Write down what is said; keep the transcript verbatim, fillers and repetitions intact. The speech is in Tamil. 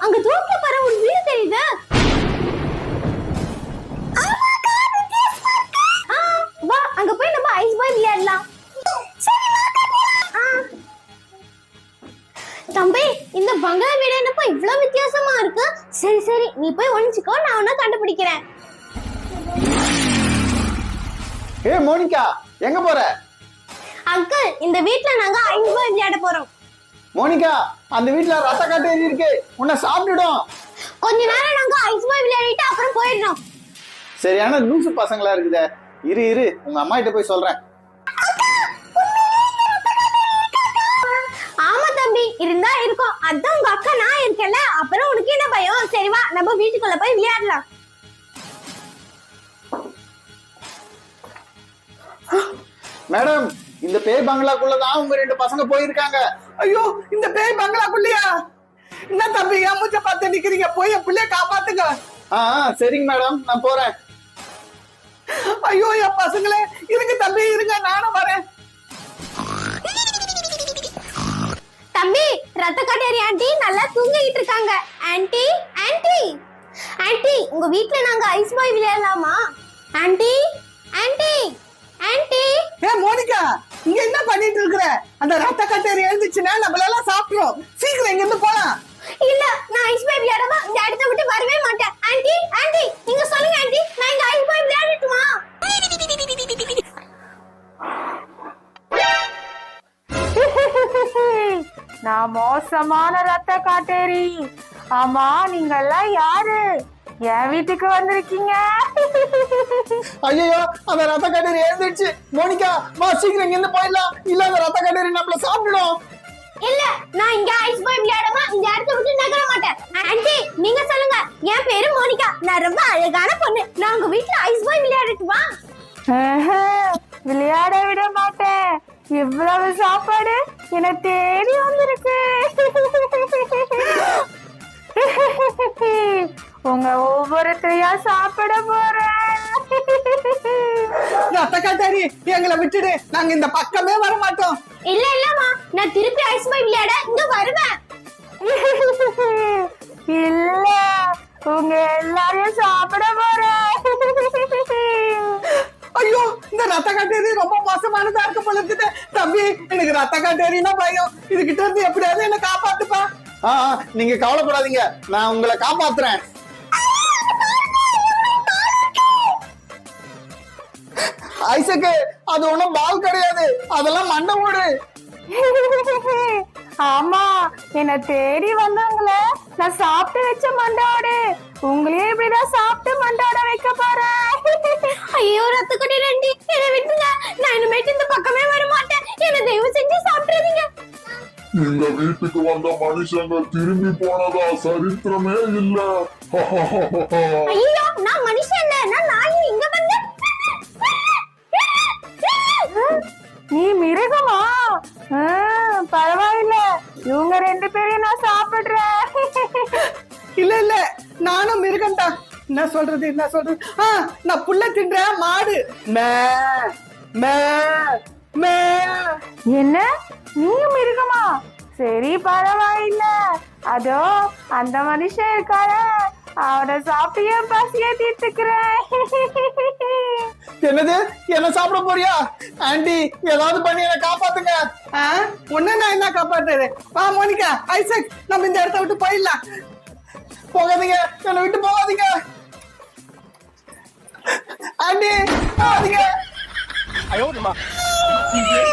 அங்க தூரத்துல பாரு ஒரு வீடு தெரியுது. வா அங்க போய் நம்ம ஐஸ் பாய் விளையாடலாம். தம்பி இந்த பங்களா வீடு என்னப்பா இவ்வளவு வித்தியாசமா இருக்கு. சரி சரி நீ போய் ஒளிஞ்சுக்கோ, நான் உன்ன கண்டுபிடிக்கிறேன். ஏ மோனிகா எங்க போற? அங்கிள் இந்த வீட்ல நாங்க ஐஸ் பாய் விளையாட போறோம். மோனிகா அந்த வீட்ல ரத்த காட்டேரி இருக்கு, உன்னை சாப்பிட்டுடும். கொஞ்ச நேரம் நாங்க ஐஸ் பாய் விளையாடிட்டு அப்புறம் போயிடுறோம். சரியான லூசு பசங்களா இருக்குதே. இரு இரு உங்க அம்மா கிட்ட போய் சொல்றேன். ஆமா தம்பி இருந்தா இருக்கும். அதான் உங்க அக்கா நான் இருக்கேன்ல, அப்புறம் உனக்கு என்ன பயம்? சரி வா நம்ம வீட்டுக்குள்ள போய் விளையாடலாம். மேடம் இந்த பேய் பங்களாக்குள்ளதான் உங்க ரெண்டு பசங்க போயிருக்காங்க. ஐயோ இந்த பேய் பங்களாக்குள்ளயா? என்ன தம்பி என் மூச்ச பார்த்து நிக்கிறீங்க? போய் என் பிள்ளைய காப்பாத்துங்க. ஆ சரிங்க மேடம் நான் போறேன். ஐயோ என் பசங்களே இருங்க தம்பி இருங்க, நானும் வரேன். தம்பி ரத்த கட்டேரி ஆண்டி நல்லா தூங்கிட்டு இருக்காங்க. ஆண்டி ஆண்டி ஆண்டி உங்க வீட்ல நாங்க ஐஸ் பாய் விளையாடலாமா? ஆண்டி ஆண்டி ஆண்டி ஏ மோனிகா இங்க என்ன பண்ணிட்டு இருக்கிற? அந்த ரத்த கட்டேரி எழுந்துச்சுன்னா நம்மள எல்லாம் சாப்பிடுறோம். சீக்கிரம் இங்க இருந்து போலாம். இல்ல நான் ஐஸ் பாய் விளையாடாம இந்த இடத்தை விட்டு வரவே மாட்டேன். ஆண்டி ஆண்டி நீங்க சொல்லுங்க ஆண்டி, நான் இந்த ஐஸ் பாய் விளையாடட்டுமா? நான் மோசமான ரத்த காட்டேரி. ஆமா நீங்க எல்லாம் யாரு? என் வீட்டுக்கு வந்திருக்கீங்க. ஐயோ அந்த ரத்த காட்டேரி எழுந்துச்சு. மோனிகா வா சீக்கிரம் இங்க இருந்து போயிடலாம், இல்ல அந்த ரத்த காட்டேரி நம்மள சாப்பிடும். இல்ல நான் இங்க ஐஸ் பாய் விளையாடாம இந்த இடத்தை விட்டு நகர மாட்டேன். ஆண்டி நீங்க சொல்லுங்க. என் பேரு மோனிகா, நான் ரொம்ப அழகான பொண்ணு. நான் உங்க வீட்ல ஐஸ் பாய் விளையாடட்டுமா? விளையாட விட மாட்டேன். இவ்வளவு சாப்பாடு என தேடி வந்திருக்கு. உங்க ஒவ்வொருத்தரையா சாப்பிட போறேன். ரத்த கட்டேரி எங்களை விட்டுடு, நாங்க இந்த பக்கமே வர மாட்டோம். இல்ல இல்லம்மா நான் திருப்பி ஐஸ் பாய் விளையாட இங்க வருவேன். இல்ல உங்க எல்லாரையும் சாப்பிட போறேன். ஐயோ இந்த ரத்த கட்டேரி ரொம்ப மோசமானதா இருக்க போல இருக்குது. தம்பி எனக்கு ரத்த கட்டேரினா பயம். இதுகிட்ட இருந்து எப்படியாவது என்ன காப்பாத்துப்பா. ஆ நீங்க கவலைப்படாதீங்க, நான் உங்களை காப்பாத்துறேன். ஐசக்கு அது ஒண்ணும் பால் கிடையாது, அதெல்லாம் மண்டை ஓடு. ஆமா என்ன தேடி வந்தவங்கள நான் சாப்பிட்டு வச்ச மண்டோடு உங்களையும் இப்படிதான் சாப்பிட்டு மண்டோட வைக்க போறேன். ஐயோ ரத்த கட்டேரி ஆண்டி என்ன விட்டுங்க, நான் இனிமேட்டு இந்த பக்கமே வர மாட்டேன். என்ன தயவு செஞ்சு சாப்பிட்டுறீங்க. இந்த வீட்டுக்கு வந்த மனுஷங்க திரும்பி போனதா சரித்திரமே இல்ல. ஐயோ நான் மனுஷன் இல்ல, நான் நாய். இங்க வந்து நீ மிருகமா? பரவாயில்ல இவங்க ரெண்டு பேரையும் நான் சாப்பிடுறேன். இல்ல இல்ல நானும் மிருகண்டா. என்ன சொல்றது என்ன சொல்றது? ஆ நான் புல்ல தின்ற மாடு. மே மே மே. என்ன நீயும் மிருகமா? சரி பரவாயில்ல. அதோ அந்த மனுஷன் இருக்காரு, அவனை சாப்பிட்டு பசிய தீர்த்துக்கிறேன். என்னது என்ன சாப்பிட போறியா? ஆண்டி ஏதாவது பண்ணி என்ன காப்பாத்துங்க. உன்ன நான் என்ன காப்பாத்துறது? வா மோனிகா ஐசக் நம்ம இந்த இடத்த விட்டு போயிடலாம். போகாதீங்க, என்னை விட்டு போகாதீங்க. ஆண்டி போகாதீங்க.